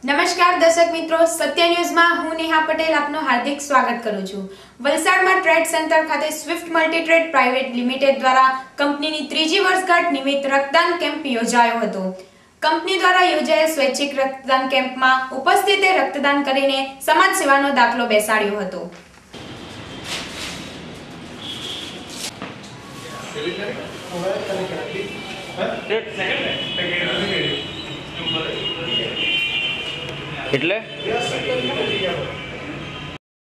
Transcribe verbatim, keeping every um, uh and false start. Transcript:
નમસ્કાર દર્શક મિત્રો, સત્ય ન્યૂઝમાં હું નેહા પટેલ આપનું હાર્દિક સ્વાગત કરું છું। વલસાડમાં ટ્રેડ સેન્ટર ખાતે સ્વિફ્ટ મલ્ટીટ્રેડ પ્રાઇવેટ લિમિટેડ દ્વારા કંપનીની ત્રીજી વર્ષગાંઠ નિમિત્ત રક્તદાન કેમ્પ યોજાયો હતો। કંપની દ્વારા યોજાયેલ સ્વૈચ્છિક રક્તદાન કેમ્પમાં ઉપસ્થિતે રક્તદાન કરીને સમાજ સેવાનો દાખલો બેસાડ્યો હતો। એટલે